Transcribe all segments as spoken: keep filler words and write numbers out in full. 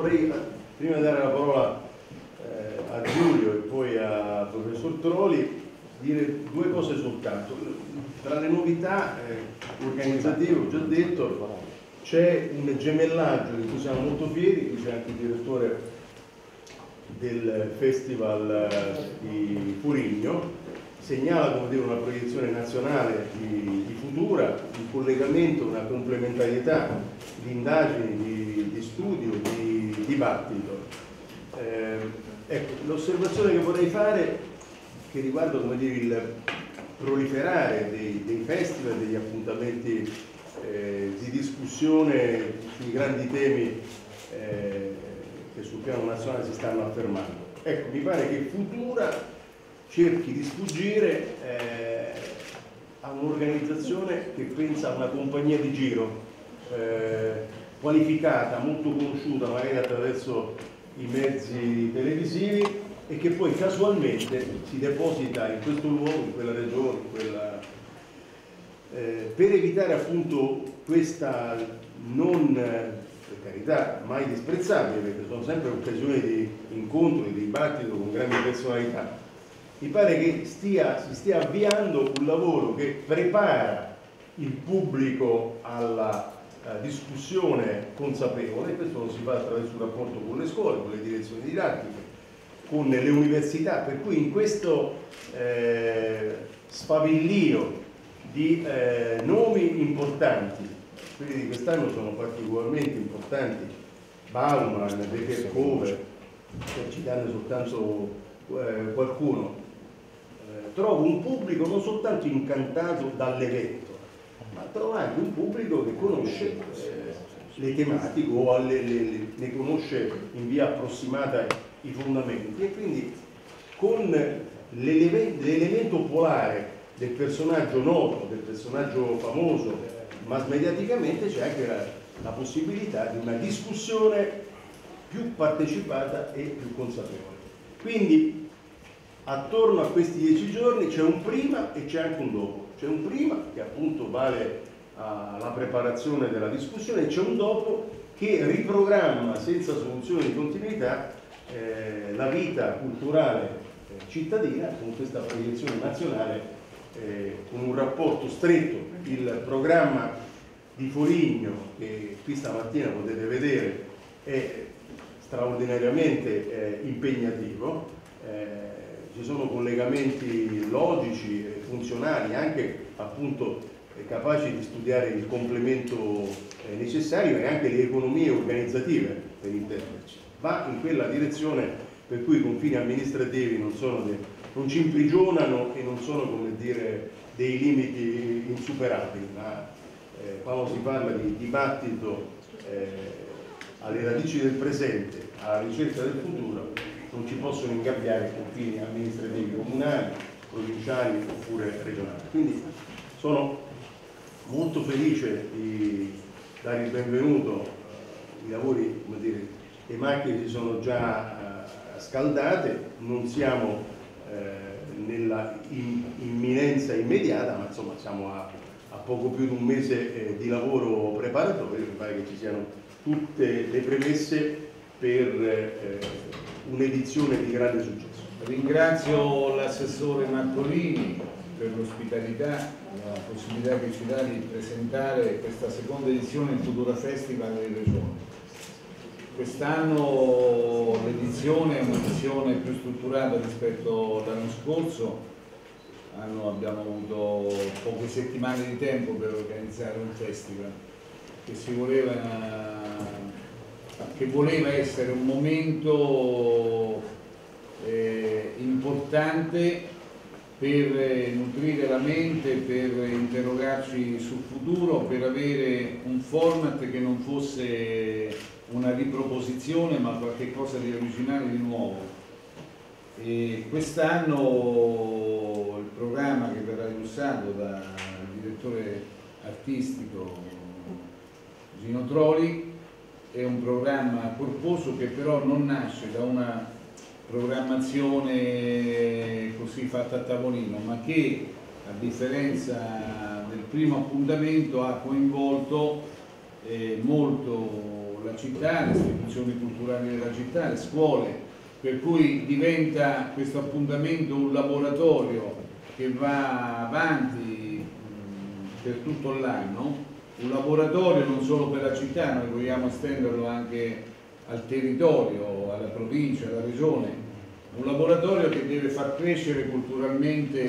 vorrei, prima di dare la parola eh, a Giulio e poi al professor Troli, dire due cose soltanto. Tra le novità eh, organizzative, ho già detto, c'è un gemellaggio di cui siamo molto fieri, qui c'è anche il direttore del Festival di Foligno, segnala come dire, una proiezione nazionale di, di Futura, un collegamento, una complementarietà di indagini, di, di studio, di dibattito. Eh, ecco, l'osservazione che vorrei fare, che riguarda come dire, il proliferare dei, dei festival, degli appuntamenti eh, di discussione sui grandi temi eh, che sul piano nazionale si stanno affermando. Ecco, mi pare che Futura cerchi di sfuggire eh, a un'organizzazione che pensa a una compagnia di giro eh, qualificata, molto conosciuta magari attraverso i mezzi televisivi e che poi casualmente si deposita in questo luogo, in quella regione, in quella, eh, per evitare appunto questa non, per carità, mai disprezzabile, perché sono sempre occasioni di incontro, di dibattito con grandi personalità. Mi pare che stia, si stia avviando un lavoro che prepara il pubblico alla uh, discussione consapevole. Questo lo si fa attraverso un rapporto con le scuole, con le direzioni didattiche, con le università, per cui in questo eh, sfavillio di eh, nomi importanti, quelli di quest'anno sono particolarmente importanti, Bauman, Becker Cover, per citarne soltanto eh, qualcuno. Trovo un pubblico non soltanto incantato dall'evento, ma trovo anche un pubblico che conosce eh, le tematiche o le, le, ne conosce in via approssimata i fondamenti e quindi con l'elemento polare del personaggio noto, del personaggio famoso, ma mediaticamente c'è anche la, la possibilità di una discussione più partecipata e più consapevole. Quindi attorno a questi dieci giorni c'è un prima e c'è anche un dopo. C'è un prima che appunto vale alla preparazione della discussione e c'è un dopo che riprogramma senza soluzione di continuità eh, la vita culturale eh, cittadina con questa proiezione nazionale, eh, con un rapporto stretto. Il programma di Foligno che qui stamattina potete vedere è straordinariamente eh, impegnativo. Eh, Ci sono collegamenti logici e funzionali, anche appunto eh, capaci di studiare il complemento eh, necessario e anche le economie organizzative per intenderci. Va in quella direzione per cui i confini amministrativi non, sono de, non ci imprigionano e non sono, come dire, dei limiti insuperabili, ma eh, quando si parla di dibattito eh, alle radici del presente, alla ricerca del futuro, non ci possono ingabbiare confini amministrativi comunali, provinciali oppure regionali. Quindi sono molto felice di dare il benvenuto uh, ai lavori, come dire, le macchine si sono già uh, scaldate, non siamo uh, nella in, imminenza immediata, ma insomma siamo a, a poco più di un mese eh, di lavoro preparatorio, mi pare che ci siano tutte le premesse per eh, un'edizione di grande successo. Ringrazio l'assessore Marcolini per l'ospitalità, la possibilità che ci dà di presentare questa seconda edizione del Futura Festival delle Regioni. Quest'anno l'edizione è un'edizione più strutturata rispetto all'anno scorso. L'anno abbiamo avuto poche settimane di tempo per organizzare un festival che si voleva, che voleva essere un momento eh, importante per nutrire la mente, per interrogarci sul futuro, per avere un format che non fosse una riproposizione ma qualcosa di originale, di nuovo. E quest'anno il programma che verrà illustrato dal direttore artistico Gino Troli è un programma corposo che però non nasce da una programmazione così fatta a tavolino, ma che a differenza del primo appuntamento ha coinvolto eh, molto la città, le istituzioni culturali della città, le scuole, per cui diventa questo appuntamento un laboratorio che va avanti mh, per tutto l'anno, un laboratorio non solo per la città, noi vogliamo estenderlo anche al territorio, alla provincia, alla regione, un laboratorio che deve far crescere culturalmente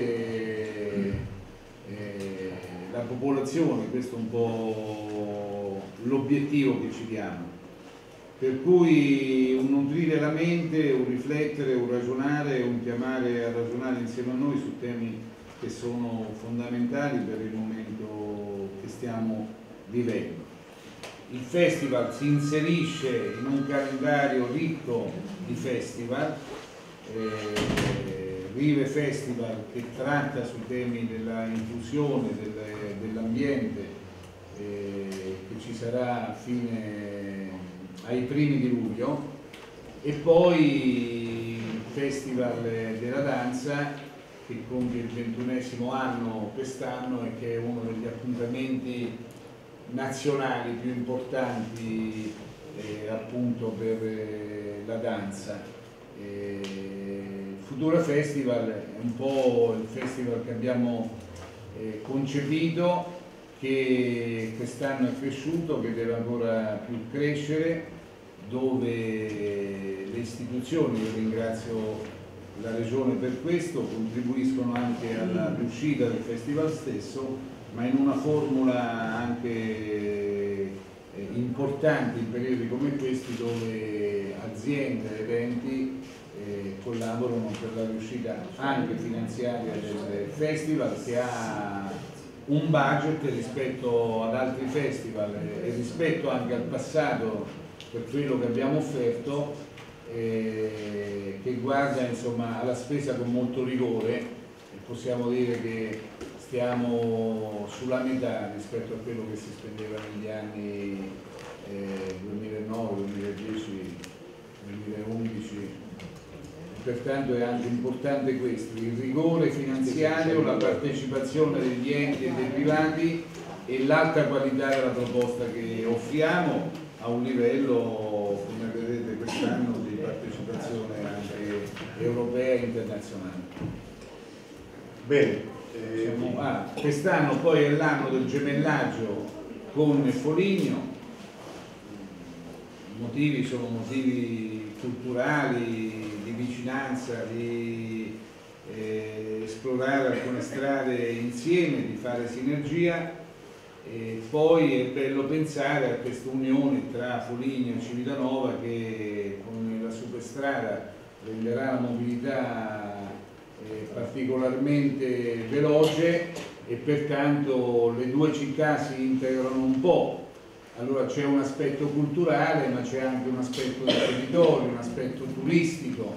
eh, la popolazione, questo è un po' l'obiettivo che ci diamo. Per cui un nutrire la mente, un riflettere, un ragionare, un chiamare a ragionare insieme a noi su temi che sono fondamentali per il momento che stiamo vivendo. Il festival si inserisce in un calendario ricco di festival, eh, Rive Festival che tratta sui temi della inclusione, del, dell'ambiente, eh, che ci sarà a fine, ai primi di luglio, e poi il Festival della Danza che compie il ventunesimo anno quest'anno e che è uno degli appuntamenti nazionali più importanti eh, appunto per eh, la danza. Eh, Futura Festival è un po' il festival che abbiamo eh, concepito, che quest'anno è cresciuto, che deve ancora più crescere, dove le istituzioni, io ringrazio la Regione per questo, contribuiscono anche alla riuscita del festival stesso, ma in una formula anche eh, importante in periodi come questi, dove aziende ed enti eh, collaborano per la riuscita anche finanziaria del festival, che ha un budget rispetto ad altri festival e rispetto anche al passato per quello che abbiamo offerto, eh, che guarda insomma alla spesa con molto rigore, e possiamo dire che stiamo sulla metà rispetto a quello che si spendeva negli anni eh, duemilanove, duemiladieci, duemilaundici. Pertanto è anche importante questo, il rigore finanziario, la partecipazione degli enti e dei privati e l'alta qualità della proposta che offriamo a un livello, come vedete quest'anno, di partecipazione anche europea e internazionale. Bene. Siamo, ah, quest'anno poi è l'anno del gemellaggio con Foligno, i motivi sono motivi culturali, di vicinanza, di eh, esplorare alcune strade insieme, di fare sinergia, e poi è bello pensare a questa unione tra Foligno e Civitanova che con la superstrada renderà la mobilità particolarmente veloce e pertanto le due città si integrano un po'. Allora c'è un aspetto culturale, ma c'è anche un aspetto del territorio, un aspetto turistico,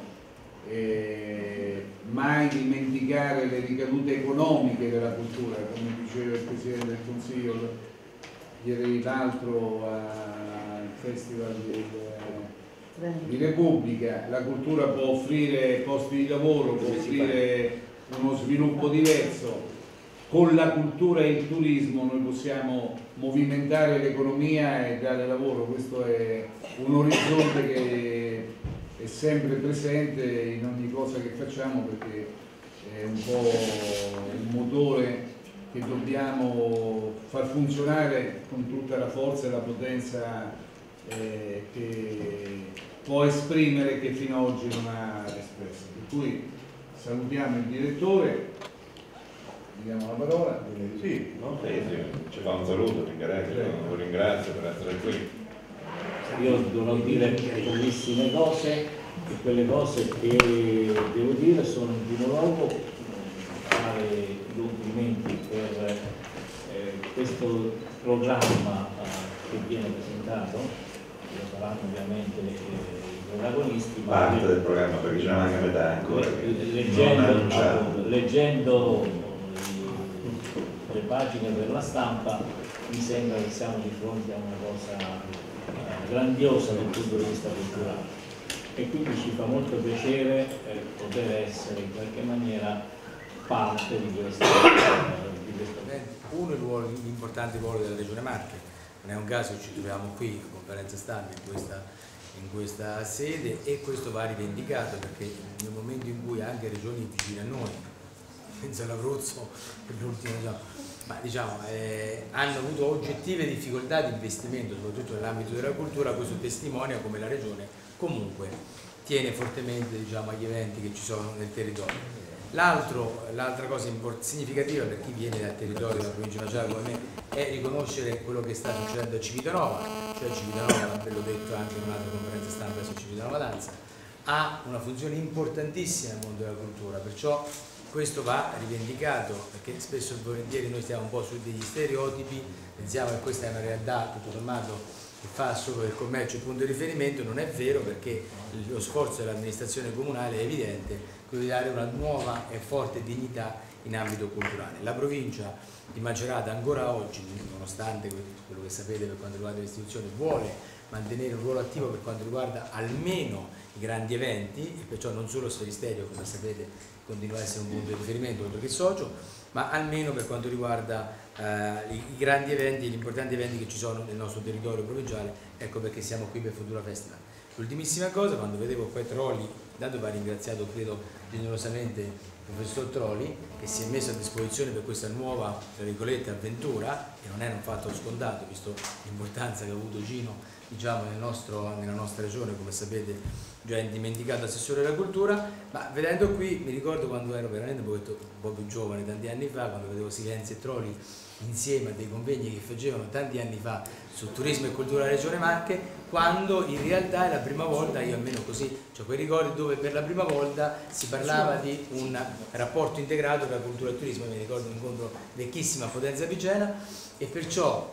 eh, mai dimenticare le ricadute economiche della cultura, come diceva il Presidente del Consiglio ieri l'altro al Festival del di Repubblica. La cultura può offrire posti di lavoro, può offrire uno sviluppo diverso. Con la cultura e il turismo noi possiamo movimentare l'economia e dare lavoro. Questo è un orizzonte che è sempre presente in ogni cosa che facciamo, perché è un po' un motore che dobbiamo far funzionare con tutta la forza e la potenza Eh, che può esprimere, che fino ad oggi non ha espresso. Per cui salutiamo il direttore, gli diamo la parola. Sì, no? Sì, sì, ci fa un saluto, ringrazio, lo ringrazio per essere qui. Io dovrò dire pochissime cose, e quelle cose che devo dire sono in primo luogo fare i complimenti per eh, questo programma eh, che viene presentato. Lo saranno ovviamente i protagonisti, Parte del programma, perché ce n'è anche a metà ancora. Leggendo, leggendo le pagine per la stampa mi sembra che siamo di fronte a una cosa eh, grandiosa dal punto di vista culturale, e quindi ci fa molto piacere eh, poter essere in qualche maniera parte di questo. Eh, di questo. Uno, il ruolo, l'importante ruolo della Regione Marche, non è un caso ci troviamo qui a conferenza stampa in questa, in questa sede, e questo va rivendicato, perché nel momento in cui anche regioni vicine a noi, penso all'Abruzzo per l'ultimo giorno, ma diciamo eh, hanno avuto oggettive difficoltà di investimento soprattutto nell'ambito della cultura, questo testimonia come la regione comunque tiene fortemente, diciamo, agli eventi che ci sono nel territorio. L'altra cosa significativa per chi viene dal territorio della provincia di Macerata come me è riconoscere quello che sta succedendo a Civitanova, cioè Civitanova, l'ho detto anche in un'altra conferenza stampa su Civitanova Danza, ha una funzione importantissima nel mondo della cultura, perciò questo va rivendicato, perché spesso e volentieri noi stiamo un po' su degli stereotipi, pensiamo che questa è una realtà tutto sommato che fa solo del commercio il punto di riferimento. Non è vero, perché lo sforzo dell'amministrazione comunale è evidente, quello di dare una nuova e forte dignità in ambito culturale. La provincia di Macerata ancora oggi, nonostante quello che sapete per quanto riguarda le istituzioni, vuole mantenere un ruolo attivo per quanto riguarda almeno i grandi eventi, e perciò non solo Sferisterio, come sapete, continua a essere un punto di riferimento oltre che socio, ma almeno per quanto riguarda eh, i, i grandi eventi, gli importanti eventi che ci sono nel nostro territorio provinciale. Ecco perché siamo qui per Futura Festival. L'ultimissima cosa, quando vedevo qua Trolli, dato va ringraziato credo generosamente il professor Trolli, che si è messo a disposizione per questa nuova, tra virgolette, avventura, e non è un fatto scontato visto l'importanza che ha avuto Gino, diciamo, nel nostro, nella nostra regione, come sapete già indimenticato assessore della cultura. Ma vedendo qui mi ricordo quando ero veramente un po', un po' più giovane, tanti anni fa, quando vedevo Silenzio e Trolli insieme a dei convegni che facevano tanti anni fa su turismo e cultura della regione Marche, quando in realtà è la prima volta, io almeno così ho quei ricordi, dove per la prima volta si parlava di un rapporto integrato tra cultura e turismo. Mi ricordo un incontro vecchissimo a Potenza Picena, e perciò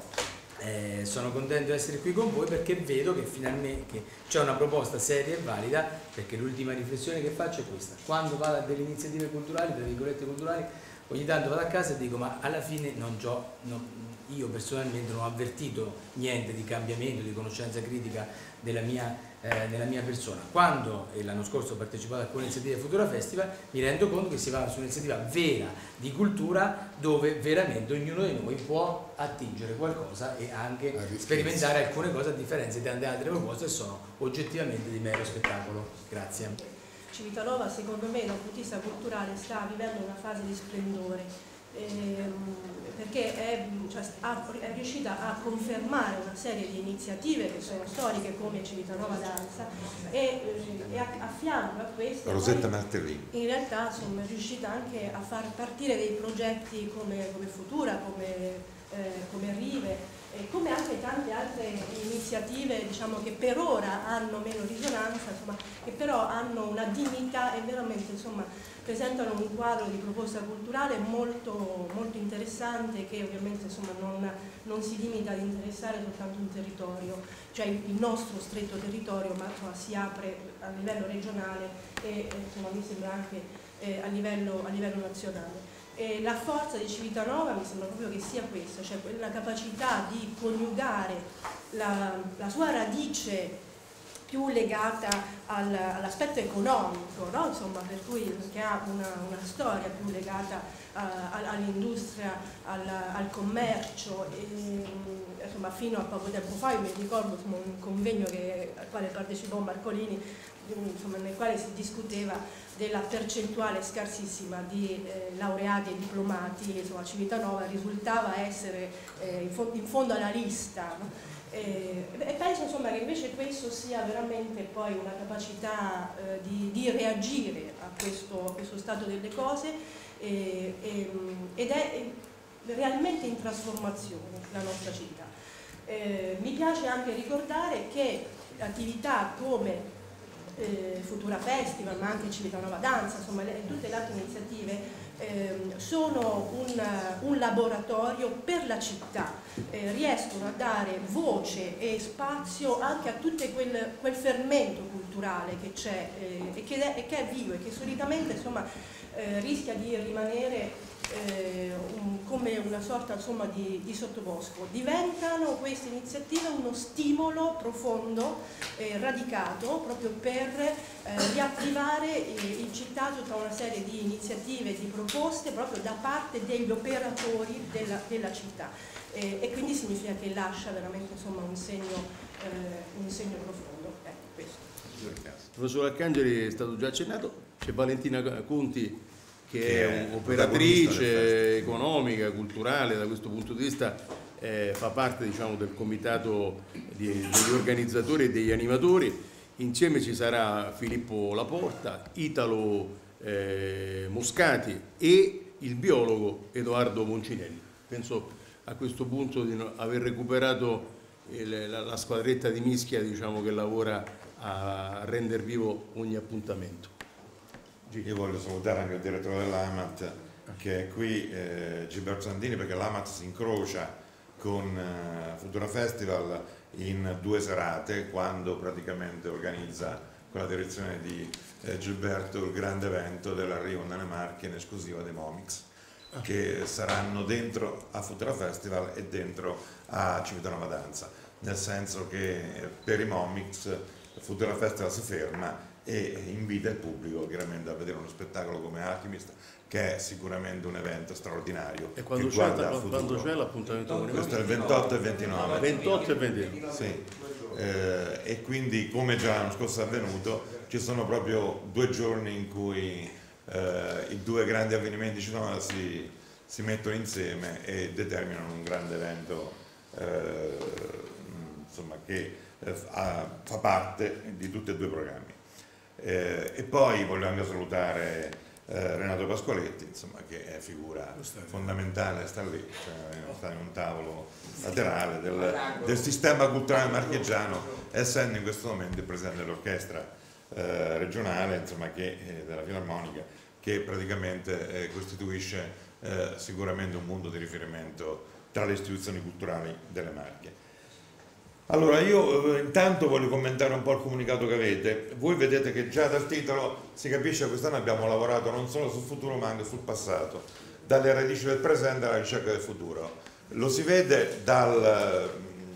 Eh, sono contento di essere qui con voi, perché vedo che finalmente c'è una proposta seria e valida, perché l'ultima riflessione che faccio è questa: quando vado a delle iniziative culturali, tra virgolette culturali, ogni tanto vado a casa e dico ma alla fine non c'ho, non, io personalmente non ho avvertito niente di cambiamento, di conoscenza critica della mia, eh, nella mia persona. Quando e l'anno scorso ho partecipato a alcune iniziative Futura Festival, mi rendo conto che si va su un'iniziativa vera di cultura, dove veramente ognuno di noi può attingere qualcosa e anche sperimentare alcune cose, a differenza di tante altre proposte che sono oggettivamente di mero spettacolo. Grazie. Civitanova, secondo me, dal punto di vista culturale, sta vivendo una fase di splendore, ehm, perché è, cioè, è riuscita a confermare una serie di iniziative che sono storiche, come Civitanova Danza, e, e a, a fianco a queste Rosetta Martellini. In realtà insomma, è riuscita anche a far partire dei progetti come, come Futura, come, eh, come Rive, e come anche tante altre iniziative, diciamo, che per ora hanno meno risonanza, insomma, che però hanno una dignità e veramente, insomma, presentano un quadro di proposta culturale molto, molto interessante, che ovviamente, insomma, non, non si limita ad interessare soltanto un territorio, cioè il nostro stretto territorio, ma insomma, si apre a livello regionale e insomma, mi sembra anche eh, a, livello, a livello nazionale. E la forza di Civitanova mi sembra proprio che sia questa, cioè quella capacità di coniugare la, la sua radice più legata al, all'aspetto economico, no? Insomma, per cui che ha una, una storia più legata uh, all'industria, al, al commercio, e, insomma, fino a poco tempo fa io mi ricordo insomma, un convegno che, al quale partecipò Marcolini, insomma, nel quale si discuteva della percentuale scarsissima di eh, laureati e diplomati, insomma Civitanova risultava essere eh, in, fo in fondo alla lista, no? eh, e penso insomma che invece questo sia veramente poi una capacità eh, di, di reagire a questo, a questo stato delle cose, eh, eh, ed è realmente in trasformazione la nostra città. Eh, mi piace anche ricordare che attività come Eh, Futura Festival, ma anche Civitanova Danza, insomma le, tutte le altre iniziative eh, sono un, un laboratorio per la città, eh, riescono a dare voce e spazio anche a tutto quel, quel fermento culturale culturale che c'è eh, e, che è, e che è vivo e che solitamente insomma, eh, rischia di rimanere eh, un, come una sorta insomma, di, di sottobosco. Diventano queste iniziative uno stimolo profondo, eh, radicato, proprio per eh, riattivare eh, in città tutta una serie di iniziative, di proposte proprio da parte degli operatori della, della città. Eh, e quindi significa che lascia veramente insomma, un, segno, eh, un segno profondo. Ecco, questo. Il professor Arcangeli è stato già accennato, c'è Valentina Conti che, che è un'operatrice economica, culturale, da questo punto di vista eh, fa parte diciamo, del comitato di, degli organizzatori e degli animatori. Insieme ci sarà Filippo Laporta, Italo eh, Moscati e il biologo Edoardo Moncinelli. Penso a questo punto di aver recuperato il, la, la squadretta di Mischia diciamo, che lavora a rendere vivo ogni appuntamento. Io voglio salutare anche il direttore dell'A M A T che è qui, eh, Gilberto Sandini, perché l'A M A T si incrocia con eh, Futura Festival in due serate, quando praticamente organizza con la direzione di eh, Gilberto il grande evento dell'arrivo nelle Marche in esclusiva dei Momix, che saranno dentro a Futura Festival e dentro a Civitanova Danza, nel senso che per i Momix Futura Festival si ferma e invita il pubblico chiaramente a vedere uno spettacolo come Alchemist, che è sicuramente un evento straordinario. E quando c'è l'appuntamento? Questo è il ventotto e ventinove. ventotto e ventinove. Sì. Eh, e quindi, come già l'anno scorso è avvenuto, ci sono proprio due giorni in cui eh, i due grandi avvenimenti cinema si, si mettono insieme e determinano un grande evento eh, insomma, che eh, fa, fa parte di tutti e due i programmi. Eh, e poi voglio anche salutare eh, Renato Pasqualetti, insomma, che è figura fondamentale, sta lì, cioè, sta in un tavolo laterale del, del sistema culturale marchigiano, essendo in questo momento il presidente dell'orchestra eh, regionale, insomma, che, eh, della Filarmonica, che praticamente eh, costituisce eh, sicuramente un punto di riferimento tra le istituzioni culturali delle Marche. Allora, io eh, intanto voglio commentare un po' il comunicato che avete. Voi vedete che già dal titolo si capisce che quest'anno abbiamo lavorato non solo sul futuro ma anche sul passato, dalle radici del presente alla ricerca del futuro. Lo si vede dal eh,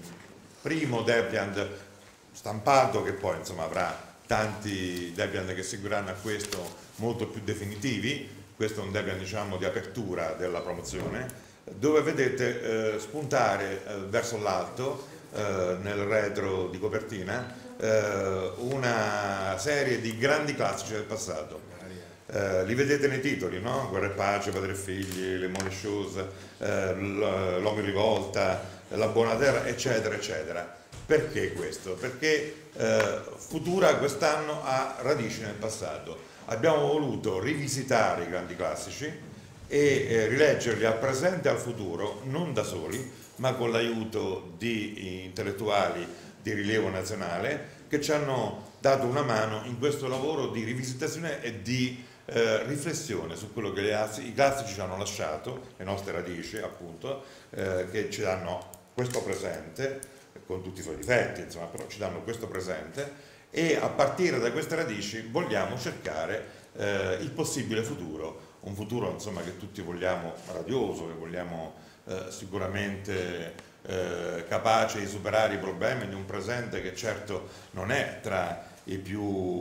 primo Debian stampato, che poi insomma avrà tanti Debian che seguiranno a questo molto più definitivi. Questo è un Debian, diciamo, di apertura della promozione, dove vedete eh, spuntare eh, verso l'alto Uh, nel retro di copertina uh, una serie di grandi classici del passato. Uh, li vedete nei titoli, no? Guerra e Pace, Padre e Figli, Le Mole Shows, uh, L'Uomo in Rivolta, La Buona Terra, eccetera, eccetera. Perché questo? Perché uh, Futura quest'anno ha radici nel passato. Abbiamo voluto rivisitare i grandi classici e eh, rileggerli al presente e al futuro, non da soli, ma con l'aiuto di intellettuali di rilievo nazionale che ci hanno dato una mano in questo lavoro di rivisitazione e di eh, riflessione su quello che le, i classici ci hanno lasciato, le nostre radici appunto, eh, che ci danno questo presente, con tutti i suoi difetti, insomma, però ci danno questo presente, e a partire da queste radici vogliamo cercare eh, il possibile futuro, un futuro insomma, che tutti vogliamo radioso, che vogliamo Eh, sicuramente eh, capace di superare i problemi di un presente che certo non è tra i più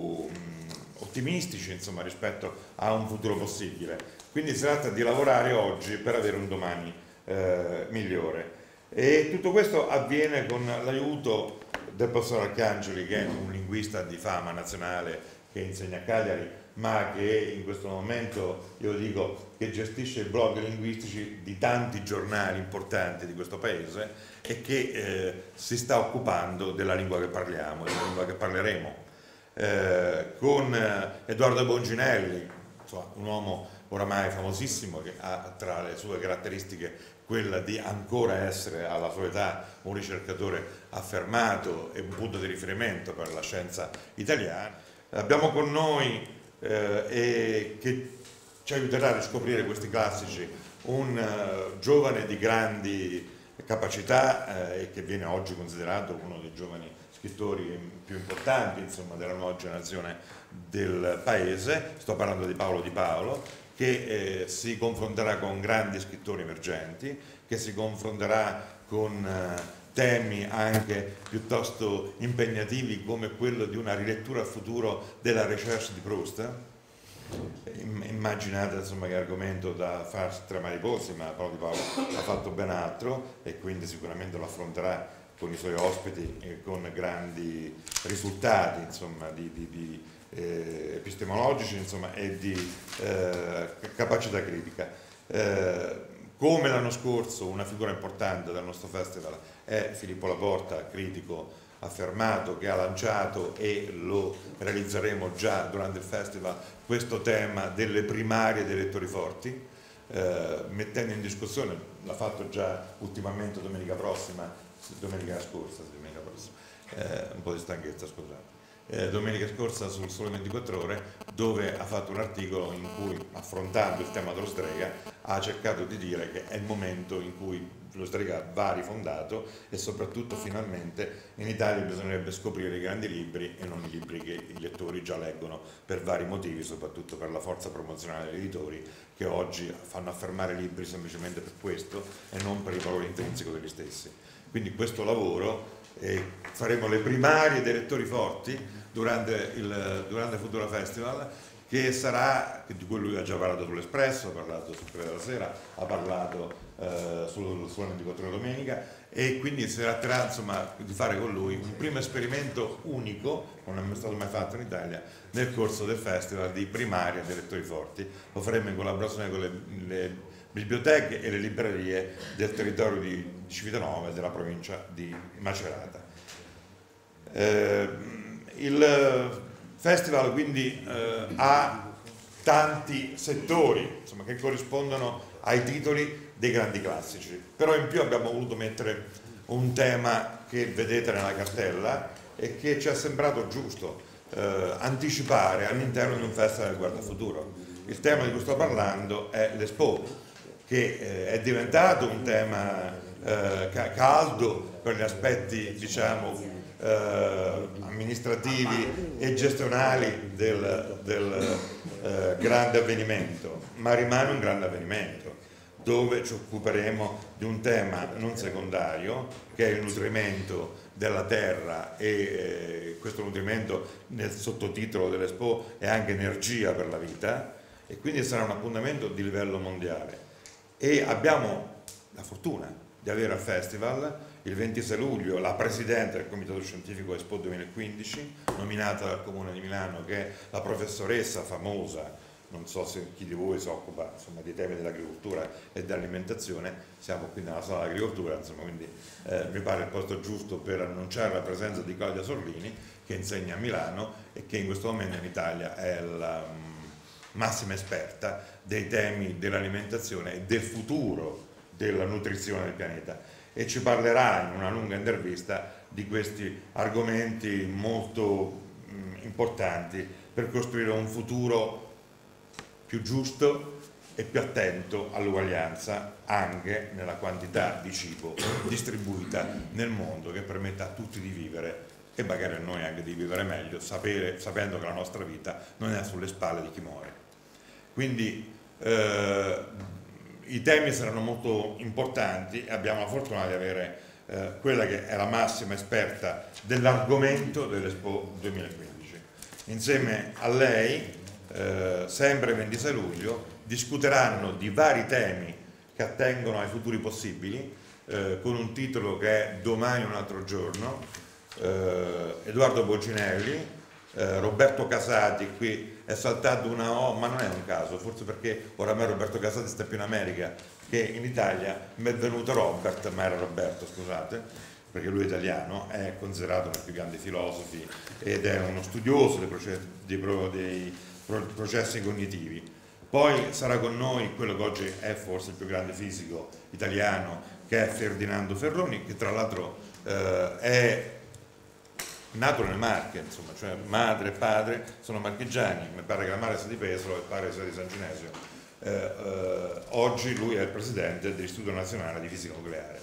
mh, ottimistici, insomma, rispetto a un futuro possibile. Quindi si tratta di lavorare oggi per avere un domani eh, migliore. E tutto questo avviene con l'aiuto del professor Arcangeli, che è un linguista di fama nazionale che insegna a Cagliari, ma che in questo momento, io dico, che gestisce i blog linguistici di tanti giornali importanti di questo paese e che eh, si sta occupando della lingua che parliamo, della lingua che parleremo. Eh, con eh, Edoardo Bonginelli, insomma, un uomo oramai famosissimo che ha tra le sue caratteristiche quella di ancora essere alla sua età un ricercatore affermato e un punto di riferimento per la scienza italiana. Abbiamo con noi Eh, e che ci aiuterà a riscoprire questi classici, un uh, giovane di grandi capacità eh, e che viene oggi considerato uno dei giovani scrittori più importanti, insomma, della nuova generazione del paese. Sto parlando di Paolo Di Paolo, che eh, si confronterà con grandi scrittori emergenti, che si confronterà con eh, temi anche piuttosto impegnativi come quello di una rilettura a futuro della Recherche di Proust. Immaginate, insomma, che argomento da farsi tra mariposi, ma Paolo Di Paolo ha fatto ben altro e quindi sicuramente lo affronterà con i suoi ospiti e con grandi risultati, insomma, di, di, di eh, epistemologici, insomma, e di eh, capacità critica. Eh, come l'anno scorso una figura importante del nostro festival è Filippo Laporta, critico affermato, che ha lanciato, e lo realizzeremo già durante il festival, questo tema delle primarie dei lettori forti, eh, mettendo in discussione, l'ha fatto già ultimamente domenica prossima, domenica scorsa, domenica prossima eh, un po' di stanchezza, scusate, eh, domenica scorsa sul Sole ventiquattro Ore, dove ha fatto un articolo in cui, affrontando il tema dello strega, ha cercato di dire che è il momento in cui lo strega va rifondato e soprattutto finalmente in Italia bisognerebbe scoprire i grandi libri e non i libri che i lettori già leggono per vari motivi, soprattutto per la forza promozionale degli editori, che oggi fanno affermare libri semplicemente per questo e non per il valore intrinseco degli stessi. Quindi questo lavoro, eh, faremo le primarie dei lettori forti durante il, durante il Futura Festival, che sarà, di cui lui ha già parlato sull'Espresso, ha parlato sul Corriere della Sera, ha parlato eh, sul Sole ventiquattro Ore domenica, e quindi si tratterà, insomma, di fare con lui un primo esperimento unico, non è mai stato mai fatto in Italia, nel corso del festival di primaria dei lettori forti. Lo faremo in collaborazione con le, le biblioteche e le librerie del territorio di Civitanova e della provincia di Macerata. Eh, il festival quindi eh, ha tanti settori, insomma, che corrispondono ai titoli dei grandi classici, però in più abbiamo voluto mettere un tema che vedete nella cartella e che ci è sembrato giusto eh, anticipare all'interno di un festival che guarda futuro. Il tema di cui sto parlando è l'Expo, che eh, è diventato un tema eh, caldo per gli aspetti, diciamo, Eh, amministrativi e gestionali del, del eh, grande avvenimento, ma rimane un grande avvenimento dove ci occuperemo di un tema non secondario, che è il nutrimento della terra, e eh, questo nutrimento, nel sottotitolo dell'Expo, è anche energia per la vita, e quindi sarà un appuntamento di livello mondiale. E abbiamo la fortuna di avere al festival il ventisei luglio la presidente del comitato scientifico Expo duemilaquindici, nominata dal Comune di Milano, che è la professoressa famosa, non so se chi di voi si occupa, insomma, dei temi dell'agricoltura e dell'alimentazione, siamo qui nella sala dell'agricoltura, insomma, quindi eh, mi pare il posto giusto per annunciare la presenza di Claudia Sorlini, che insegna a Milano e che in questo momento in Italia è la um, massima esperta dei temi dell'alimentazione e del futuro della nutrizione del pianeta, e ci parlerà in una lunga intervista di questi argomenti molto mh, importanti per costruire un futuro più giusto e più attento all'uguaglianza anche nella quantità di cibo distribuita nel mondo, che permetta a tutti di vivere, e magari a noi anche di vivere meglio, sapere, sapendo che la nostra vita non è sulle spalle di chi muore. Quindi eh, i temi saranno molto importanti e abbiamo la fortuna di avere eh, quella che è la massima esperta dell'argomento dell'Expo duemilaquindici. Insieme a lei, eh, sempre ventisei luglio, discuteranno di vari temi che attengono ai futuri possibili, eh, con un titolo che è Domani un altro giorno. eh, Edoardo Boginelli, Eh, Roberto Casati, qui è saltato una O, ma non è un caso, forse perché oramai Roberto Casati sta più in America che in Italia. Mi è venuto Robert, ma era Roberto, scusate, perché lui è italiano, è considerato uno dei più grandi filosofi ed è uno studioso dei processi, dei, dei processi cognitivi. Poi sarà con noi quello che oggi è forse il più grande fisico italiano, che è Ferdinando Ferroni, che tra l'altro eh, è nato nelle Marche, insomma, cioè madre e padre sono marchigiani, mi pare che la madre sia di Pesaro e il padre sia di San Ginesio. Eh, eh, oggi lui è il presidente dell'Istituto Nazionale di Fisica Nucleare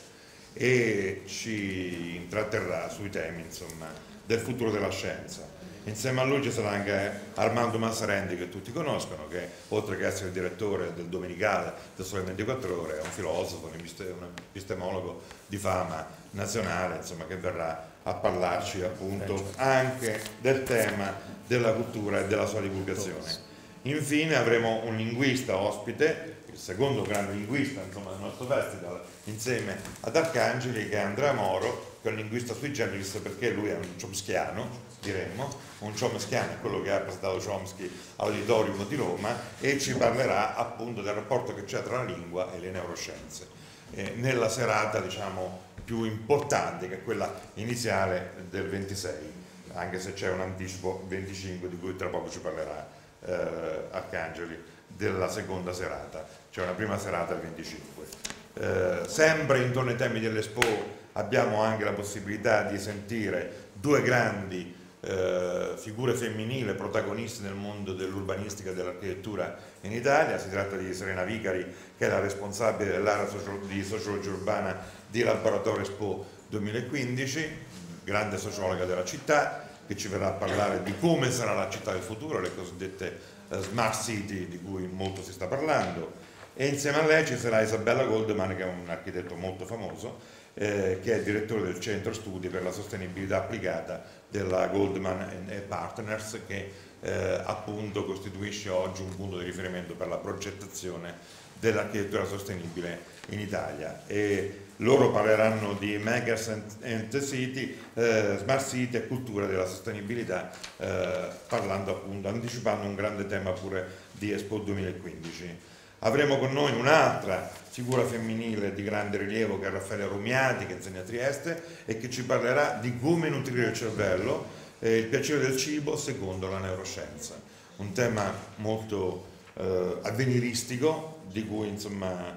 e ci intratterrà sui temi, insomma, del futuro della scienza. Insieme a lui ci sarà anche Armando Massarendi, che tutti conoscono, che oltre che essere il direttore del Domenicale del Sole ventiquattro Ore è un filosofo, un epistemologo di fama nazionale, insomma, che verrà a parlarci appunto anche del tema della cultura e della sua divulgazione. Infine avremo un linguista ospite, il secondo grande linguista, insomma, del nostro festival, insieme ad Arcangeli, che è Andrea Moro, che è un linguista sui generis, perché lui è un chomskiano, diremmo, un chomskiano è quello che ha presentato Chomsky all'Auditorium di Roma, e ci parlerà appunto del rapporto che c'è tra la lingua e le neuroscienze, eh, nella serata, diciamo, più importante, che è quella iniziale del ventisei, anche se c'è un anticipo venticinque di cui tra poco ci parlerà eh, Arcangeli, della seconda serata. C'è una prima serata il venticinque. Eh, sempre intorno ai temi dell'Expo abbiamo anche la possibilità di sentire due grandi eh, figure femminili protagoniste nel mondo dell'urbanistica e dell'architettura in Italia. Si tratta di Serena Vicari, che è la responsabile dell'area di sociologia urbana di Laboratorio Expo duemilaquindici, grande sociologa della città, che ci verrà a parlare di come sarà la città del futuro, le cosiddette uh, smart city di cui molto si sta parlando. E insieme a lei ci sarà Isabella Goldman, che è un architetto molto famoso, eh, che è il direttore del Centro Studi per la Sostenibilità Applicata della Goldman and Partners, che eh, appunto costituisce oggi un punto di riferimento per la progettazione dell'architettura sostenibile in Italia. E loro parleranno di Makers and City, eh, Smart City e cultura della sostenibilità, eh, parlando appunto, anticipando un grande tema pure di Expo duemilaquindici. Avremo con noi un'altra figura femminile di grande rilievo, che è Raffaella Rumiati, che insegna a Trieste e che ci parlerà di come nutrire il cervello e il piacere del cibo secondo la neuroscienza. Un tema molto eh, avveniristico, di cui insomma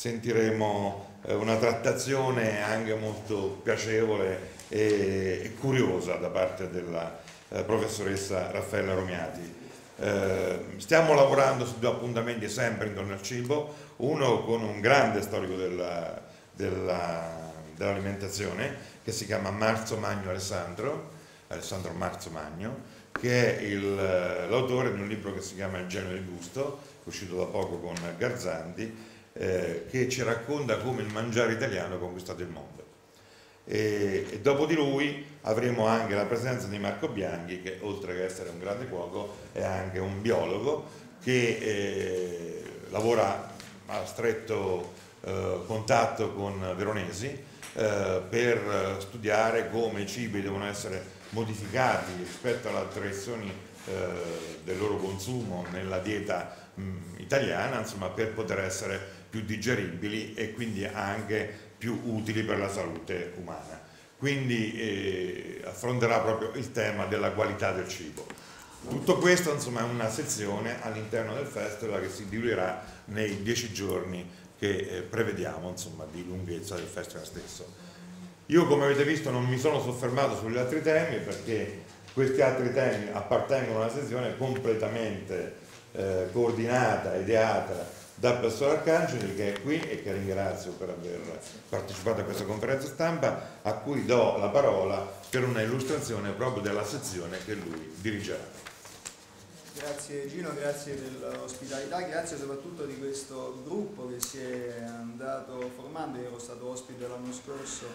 sentiremo eh, una trattazione anche molto piacevole e, e curiosa da parte della eh, professoressa Raffaella Rumiati. Eh, stiamo lavorando su due appuntamenti sempre intorno al cibo, uno con un grande storico della, della, dell'alimentazione, che si chiama Marzo Magno Alessandro, Alessandro Marzo Magno, che è l'autore di un libro che si chiama Il genio del gusto, uscito da poco con Garzanti, eh, che ci racconta come il mangiare italiano ha conquistato il mondo. E, e dopo di lui avremo anche la presenza di Marco Bianchi, che oltre che essere un grande cuoco è anche un biologo che eh, lavora a stretto eh, contatto con veronesi eh, per studiare come i cibi devono essere modificati rispetto alle tradizioni eh, del loro consumo nella dieta mh, italiana, insomma, per poter essere più digeribili e quindi anche più utili per la salute umana. Quindi eh, affronterà proprio il tema della qualità del cibo. Tutto questo, insomma, è una sezione all'interno del festival che si diluirà nei dieci giorni che eh, prevediamo, insomma, di lunghezza del festival stesso. Io, come avete visto, non mi sono soffermato sugli altri temi, perché questi altri temi appartengono a una sezione completamente eh, coordinata, ideata dal professor Arcangeli, che è qui e che ringrazio per aver partecipato a questa conferenza stampa, a cui do la parola per una illustrazione proprio della sezione che lui dirigerà. Grazie Gino, grazie dell'ospitalità, grazie soprattutto di questo gruppo che si è andato formando. Io ero stato ospite l'anno scorso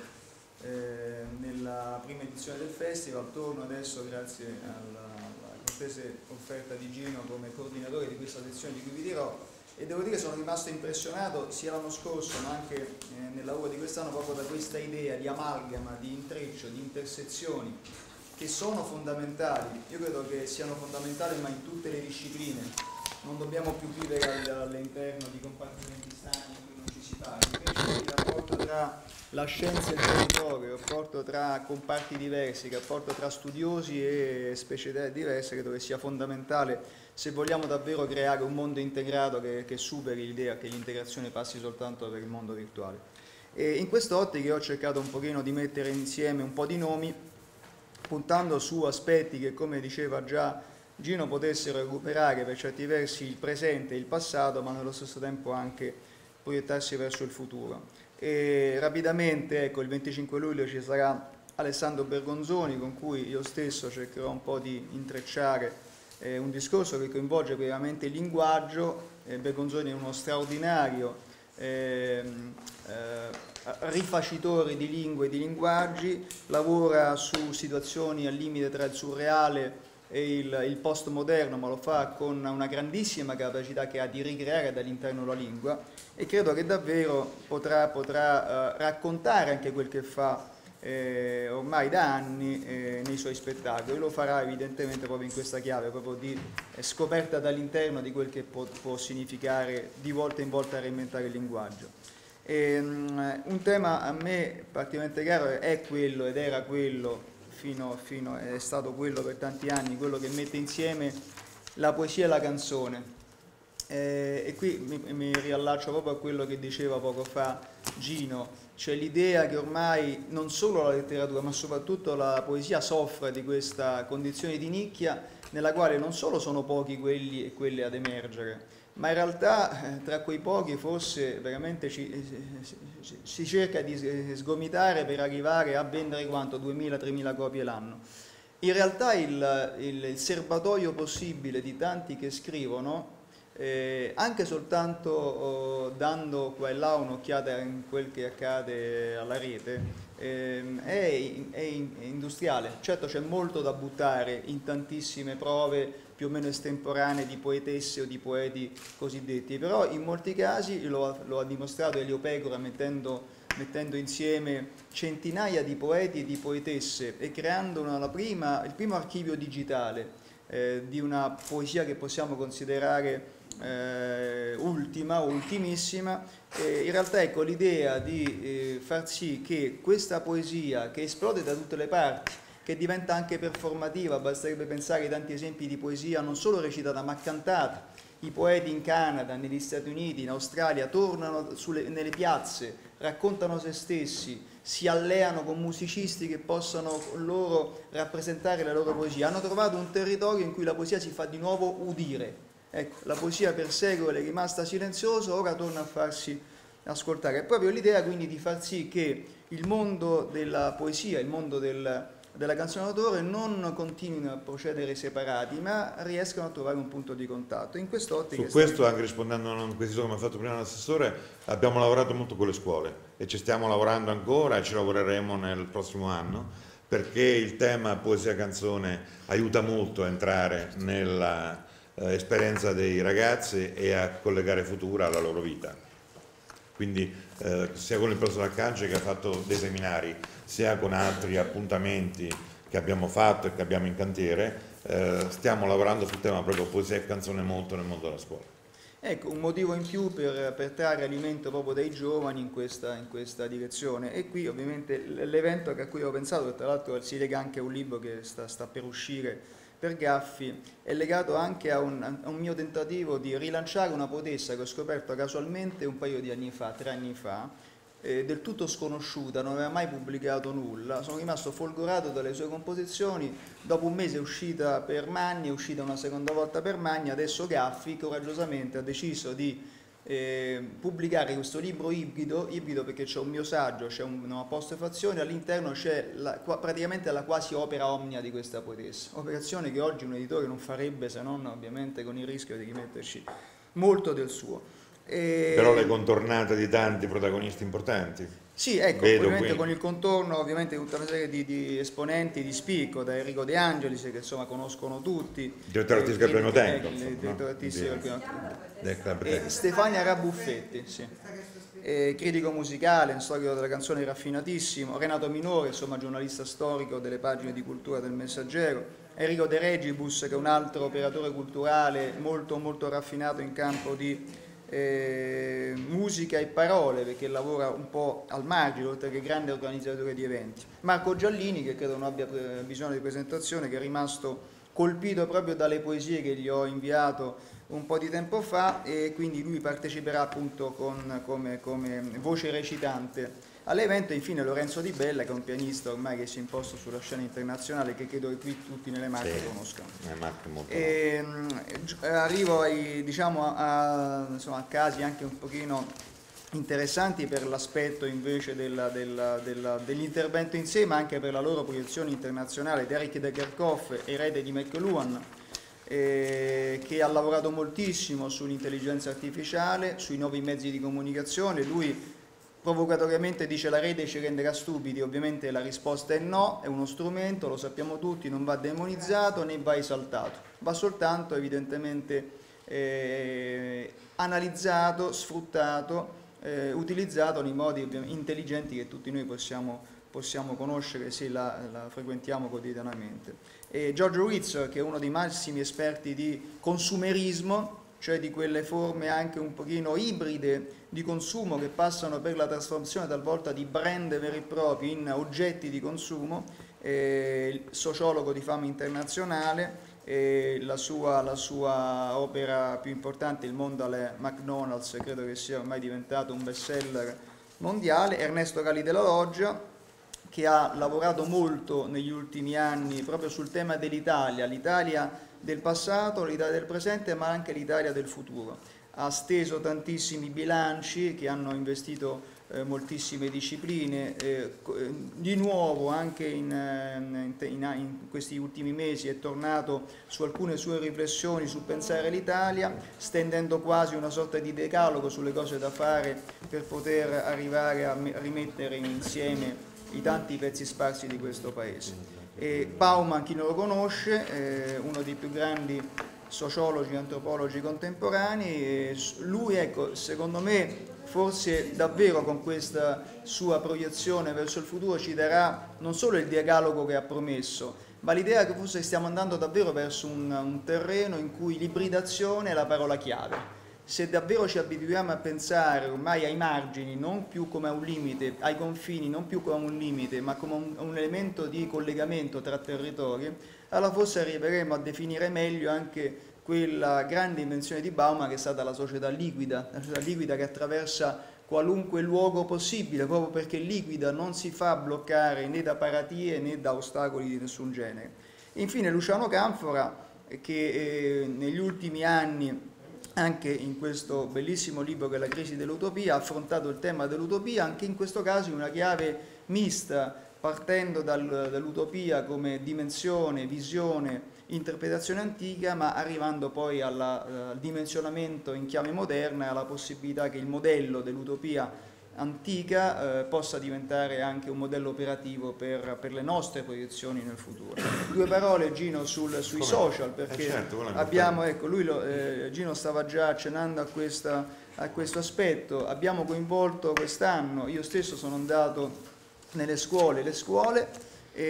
eh, nella prima edizione del festival, torno adesso grazie alla, alla cortese offerta di Gino come coordinatore di questa sezione di cui vi dirò. E devo dire che sono rimasto impressionato sia l'anno scorso ma anche eh, nel lavoro di quest'anno proprio da questa idea di amalgama, di intreccio, di intersezioni che sono fondamentali. Io credo che siano fondamentali ma in tutte le discipline. Non dobbiamo più vivere all'interno di compartimenti stagni in cui non ci si parla. Invece il rapporto tra la scienza e il territorio, il rapporto tra comparti diversi, il rapporto tra studiosi e specialità diverse credo che sia fondamentale se vogliamo davvero creare un mondo integrato che, che superi l'idea che l'integrazione passi soltanto per il mondo virtuale. E in quest'ottica io ho cercato un pochino di mettere insieme un po' di nomi, puntando su aspetti che, come diceva già Gino, potessero recuperare per certi versi il presente e il passato, ma nello stesso tempo anche proiettarsi verso il futuro. E rapidamente, ecco, il venticinque luglio ci sarà Alessandro Bergonzoni, con cui io stesso cercherò un po' di intrecciare eh, un discorso che coinvolge veramente il linguaggio. eh, Bergonzoni è uno straordinario eh, eh, rifacitore di lingue e di linguaggi, lavora su situazioni al limite tra il surreale e il, il postmoderno, ma lo fa con una grandissima capacità che ha di ricreare dall'interno la lingua, e credo che davvero potrà, potrà eh, raccontare anche quel che fa eh, ormai da anni eh, nei suoi spettacoli. Lo farà evidentemente proprio in questa chiave, proprio di eh, scoperta dall'interno di quel che può, può significare di volta in volta reinventare il linguaggio. E, um, un tema a me particolarmente caro è quello, ed era quello fino, fino è stato quello per tanti anni, quello che mette insieme la poesia e la canzone. Eh, e qui mi, mi riallaccio proprio a quello che diceva poco fa Gino, cioè l'idea che ormai non solo la letteratura ma soprattutto la poesia soffre di questa condizione di nicchia, nella quale non solo sono pochi quelli e quelle ad emergere, ma in realtà eh, tra quei pochi forse veramente ci, eh, si cerca di sgomitare per arrivare a vendere quanto? duemila tremila copie l'anno. In realtà il, il, il serbatoio possibile di tanti che scrivono, eh, anche soltanto oh, dando qua e là un'occhiata in quel che accade alla rete, eh, è, è industriale. Certo c'è molto da buttare in tantissime prove più o meno estemporanee di poetesse o di poeti cosiddetti, però in molti casi lo, lo ha dimostrato Elio Pecora mettendo, mettendo insieme centinaia di poeti e di poetesse e creando una, la prima, il primo archivio digitale eh, di una poesia che possiamo considerare eh, ultima o ultimissima. Eh, in realtà ecco l'idea di eh, far sì che questa poesia che esplode da tutte le parti, che diventa anche performativa, basterebbe pensare ai tanti esempi di poesia non solo recitata ma cantata. I poeti in Canada, negli Stati Uniti, in Australia tornano sulle, nelle piazze, raccontano se stessi, si alleano con musicisti che possano loro rappresentare la loro poesia. Hanno trovato un territorio in cui la poesia si fa di nuovo udire. Ecco, la poesia per secoli è rimasta silenziosa, ora torna a farsi ascoltare. È proprio l'idea quindi di far sì che il mondo della poesia, il mondo del della canzone d'autore non continuino a procedere separati, ma riescano a trovare un punto di contatto. In quest'ottica Su questo, anche rispondendo a un quesito che mi ha fatto prima l'assessore, abbiamo lavorato molto con le scuole e ci stiamo lavorando ancora e ci lavoreremo nel prossimo anno, perché il tema poesia canzone aiuta molto a entrare nella eh, esperienza dei ragazzi e a collegare Futura alla loro vita. Quindi eh, sia con il professor Arcangeli che ha fatto dei seminari, sia con altri appuntamenti che abbiamo fatto e che abbiamo in cantiere, eh, stiamo lavorando sul tema proprio poesia e canzone molto nel mondo della scuola. Ecco, un motivo in più per, per trarre alimento proprio dai giovani in questa, in questa direzione. E qui ovviamente l'evento a cui ho pensato, che tra l'altro si lega anche a un libro che sta, sta per uscire per Gaffi, è legato anche a un, a un mio tentativo di rilanciare una poetessa che ho scoperto casualmente un paio di anni fa, tre anni fa, eh, del tutto sconosciuta, non aveva mai pubblicato nulla. Sono rimasto folgorato dalle sue composizioni. Dopo un mese è uscita per Magni, è uscita una seconda volta per Magni, adesso Gaffi coraggiosamente ha deciso di eh, pubblicare questo libro ibrido, ibrido perché c'è un mio saggio, c'è un, una postefazione, all'interno c'è la, praticamente la quasi opera omnia di questa poetessa, operazione che oggi un editore non farebbe, se non ovviamente con il rischio di rimetterci molto del suo. E... Però le contornate di tanti protagonisti importanti. Sì, ecco, Vedo ovviamente qui. Con il contorno ovviamente tutta una serie di, di esponenti di spicco, da Enrico De Angelis, che insomma conoscono tutti, direttore artistico del primo tempo, il direttore no? artistico del primo tempo, e Stefania Rabuffetti, sì. E critico musicale, un storico della canzone raffinatissimo, Renato Minore, insomma giornalista storico delle pagine di cultura del Messaggero, Enrico De Regibus, che è un altro operatore culturale molto molto raffinato in campo di Eh, musica e parole, perché lavora un po' al margine oltre che grande organizzatore di eventi. Marco Giallini, che credo non abbia bisogno di presentazione, che è rimasto colpito proprio dalle poesie che gli ho inviato un po' di tempo fa, e quindi lui parteciperà appunto con, come, come voce recitante all'evento. Infine Lorenzo Di Bella, che è un pianista ormai che si è imposto sulla scena internazionale, che credo che qui tutti nelle Marche sì, conoscano. E, arrivo ai, diciamo, a, insomma, a casi anche un pochino interessanti per l'aspetto invece della, della, della, dell'intervento in sé, ma anche per la loro proiezione internazionale. Derek de Kerkhoff, erede di McLuhan, eh, che ha lavorato moltissimo sull'intelligenza artificiale, sui nuovi mezzi di comunicazione. Lui provocatoriamente dice: la rete ci renderà stupidi. Ovviamente la risposta è no, è uno strumento, lo sappiamo tutti, non va demonizzato né va esaltato, va soltanto evidentemente eh, analizzato, sfruttato, Eh, utilizzato nei modi intelligenti che tutti noi possiamo, possiamo conoscere se la, la frequentiamo quotidianamente. E George Ritz, che è uno dei massimi esperti di consumerismo, cioè di quelle forme anche un pochino ibride di consumo che passano per la trasformazione talvolta di brand veri e propri in oggetti di consumo, eh, sociologo di fama internazionale. E la, sua, la sua opera più importante, Il mondo alle McDonald's, credo che sia ormai diventato un bestseller mondiale. Ernesto Gali della Loggia, che ha lavorato molto negli ultimi anni proprio sul tema dell'Italia, l'Italia del passato, l'Italia del presente, ma anche l'Italia del futuro. Ha steso tantissimi bilanci che hanno investito Eh, moltissime discipline, eh, di nuovo anche in, in, in, in questi ultimi mesi è tornato su alcune sue riflessioni su pensare l'Italia, stendendo quasi una sorta di decalogo sulle cose da fare per poter arrivare a, a rimettere insieme i tanti pezzi sparsi di questo paese. E Bauman, chi non lo conosce, è uno dei più grandi sociologi e antropologi contemporanei, e lui, ecco, secondo me forse davvero con questa sua proiezione verso il futuro ci darà non solo il dialogo che ha promesso, ma l'idea che forse stiamo andando davvero verso un, un terreno in cui l'ibridazione è la parola chiave. Se davvero ci abituiamo a pensare ormai ai margini, non più come a un limite, ai confini non più come a un limite, ma come un, un elemento di collegamento tra territori, allora forse arriveremo a definire meglio anche quella grande invenzione di Bauman che è stata la società liquida, la società liquida che attraversa qualunque luogo possibile, proprio perché liquida non si fa bloccare né da paratie né da ostacoli di nessun genere. Infine Luciano Canfora, che eh, negli ultimi anni, anche in questo bellissimo libro che è La crisi dell'utopia, ha affrontato il tema dell'utopia, anche in questo caso in una chiave mista, partendo dal, dall'utopia come dimensione, visione, interpretazione antica, ma arrivando poi alla, al dimensionamento in chiave moderna, alla possibilità che il modello dell'utopia antica eh, possa diventare anche un modello operativo per, per le nostre proiezioni nel futuro. Due parole, Gino, sul, sui Come? social, perché eh certo, abbiamo, ecco, lui lo, eh, Gino stava già accennando a, questa, a questo aspetto. Abbiamo coinvolto quest'anno, io stesso sono andato nelle scuole, le scuole,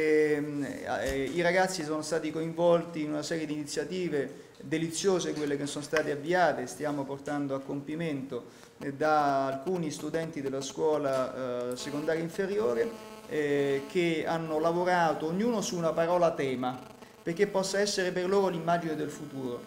E, eh, i ragazzi sono stati coinvolti in una serie di iniziative deliziose, quelle che sono state avviate, stiamo portando a compimento eh, da alcuni studenti della scuola eh, secondaria inferiore eh, che hanno lavorato ognuno su una parola tema, perché possa essere per loro l'immagine del futuro.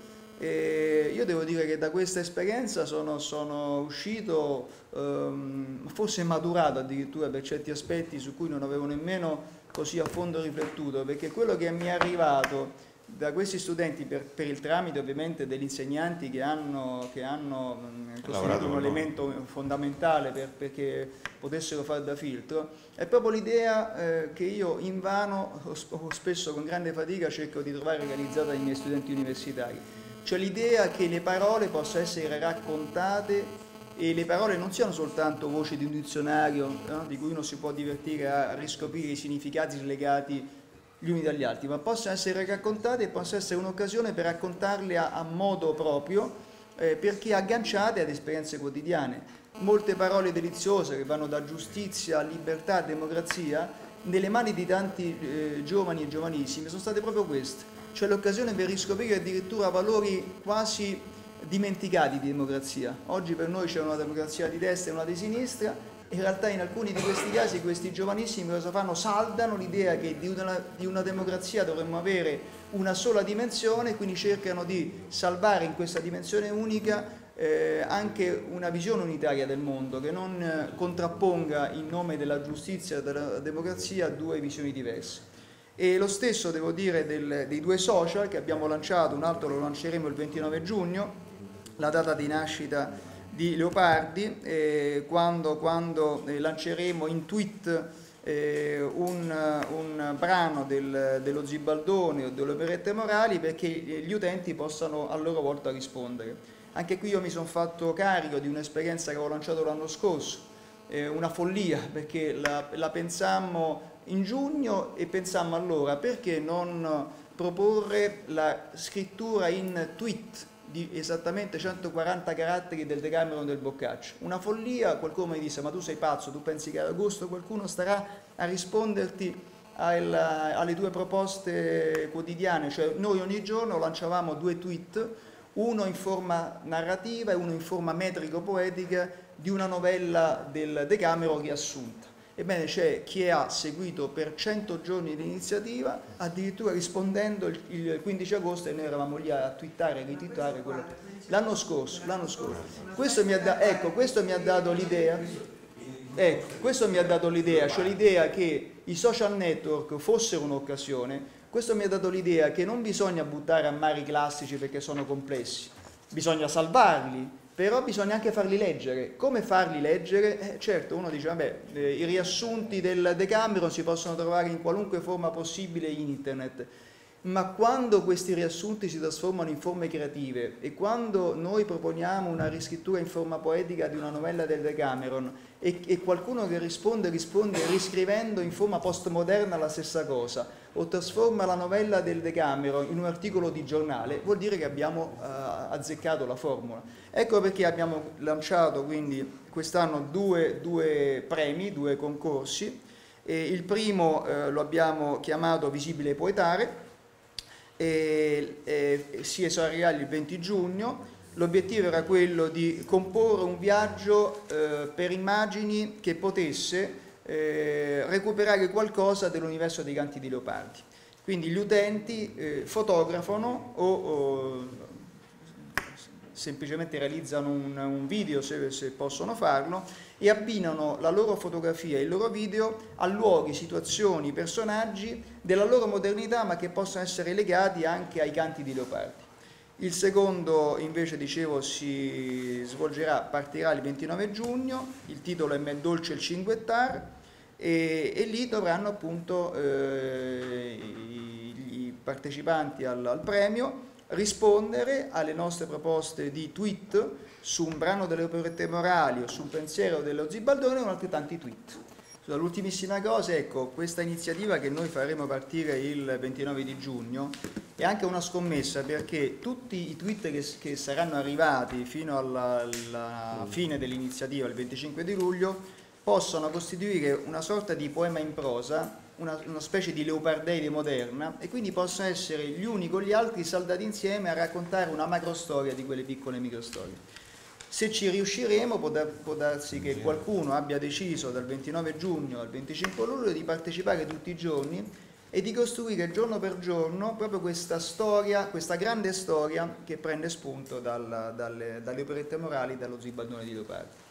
E io devo dire che da questa esperienza sono, sono uscito, ehm, forse maturato addirittura per certi aspetti su cui non avevo nemmeno così a fondo riflettuto, perché quello che mi è arrivato da questi studenti per, per il tramite ovviamente degli insegnanti che hanno, che hanno costituito un elemento fondamentale per, perché potessero fare da filtro, è proprio l'idea eh, che io invano o, o spesso con grande fatica cerco di trovare realizzata dai miei studenti universitari, cioè l'idea che le parole possano essere raccontate e le parole non siano soltanto voci di un dizionario, no? di cui uno si può divertire a riscoprire i significati slegati gli uni dagli altri, ma possono essere raccontate e possono essere un'occasione per raccontarle a, a modo proprio, eh, perché agganciate ad esperienze quotidiane. Molte parole deliziose che vanno da giustizia, libertà, democrazia, nelle mani di tanti eh, giovani e giovanissimi sono state proprio queste, cioè l'occasione per riscoprire addirittura valori quasi dimenticati di democrazia. Oggi per noi c'è una democrazia di destra e una di sinistra, e in realtà in alcuni di questi casi questi giovanissimi cosa fanno? Saldano l'idea che di una, di una democrazia dovremmo avere una sola dimensione, quindi cercano di salvare in questa dimensione unica eh, anche una visione unitaria del mondo che non eh, contrapponga in nome della giustizia e della democrazia due visioni diverse. E lo stesso devo dire del, dei due social che abbiamo lanciato, un altro lo lanceremo il ventinove giugno, la data di nascita di Leopardi, eh, quando, quando eh, lanceremo in tweet eh, un, un brano del, dello Zibaldone o delle operette morali, perché gli utenti possano a loro volta rispondere. Anche qui io mi sono fatto carico di un'esperienza che avevo lanciato l'anno scorso, eh, una follia, perché la, la pensammo in giugno e pensammo allora perché non proporre la scrittura in tweet di esattamente centoquaranta caratteri del Decameron del Boccaccio. Una follia, qualcuno mi disse: ma tu sei pazzo, tu pensi che ad agosto qualcuno starà a risponderti al, alle tue proposte quotidiane? Cioè noi ogni giorno lanciavamo due tweet, uno in forma narrativa e uno in forma metrico-poetica di una novella del Decameron riassunta. Ebbene, c'è chi ha seguito per cento giorni l'iniziativa, addirittura rispondendo il, il quindici agosto, e noi eravamo lì a twittare e ritwittare quello. L'anno scorso, l'anno scorso. Questo mi ha da, ecco, questo mi ha dato l'idea, ecco, questo mi ha dato l'idea, cioè l'idea che i social network fossero un'occasione. Questo mi ha dato l'idea che non bisogna buttare a mare i classici perché sono complessi, bisogna salvarli. Però bisogna anche farli leggere. Come farli leggere? Eh, certo, uno dice, vabbè, eh, i riassunti del Decameron si possono trovare in qualunque forma possibile in internet, ma quando questi riassunti si trasformano in forme creative e quando noi proponiamo una riscrittura in forma poetica di una novella del Decameron e, e qualcuno che risponde, risponde riscrivendo in forma postmoderna la stessa cosa, o trasforma la novella del Decameron in un articolo di giornale, vuol dire che abbiamo uh, azzeccato la formula. Ecco perché abbiamo lanciato quindi quest'anno due, due premi, due concorsi. E il primo eh, lo abbiamo chiamato Visibile Poetare, e, e si esaurirà il venti giugno. L'obiettivo era quello di comporre un viaggio eh, per immagini che potesse eh, recuperare qualcosa dell'universo dei canti di Leopardi. Quindi gli utenti eh, fotografano o, o semplicemente realizzano un, un video, se, se possono farlo, e abbinano la loro fotografia e il loro video a luoghi, situazioni, personaggi della loro modernità, ma che possono essere legati anche ai canti di Leopardi. Il secondo invece, dicevo, si svolgerà, partirà il ventinove giugno, il titolo è Me dolce il cinguettar, e, e lì dovranno appunto eh, i, i partecipanti al, al premio rispondere alle nostre proposte di tweet su un brano delle operette morali o su un pensiero dello Zibaldone o altrettanti tweet. L'ultimissima cosa, ecco, questa iniziativa che noi faremo partire il ventinove di giugno è anche una scommessa, perché tutti i tweet che, che saranno arrivati fino alla, alla fine dell'iniziativa, il venticinque di luglio, possono costituire una sorta di poema in prosa, una, una specie di leopardeide moderna, e quindi possono essere gli uni con gli altri saldati insieme a raccontare una macrostoria di quelle piccole microstorie. Se ci riusciremo, può, da, può darsi che qualcuno abbia deciso dal ventinove giugno al venticinque luglio di partecipare tutti i giorni e di costruire giorno per giorno proprio questa storia, questa grande storia che prende spunto dal, dalle, dalle operette morali, dallo Zibaldone di Leopardi.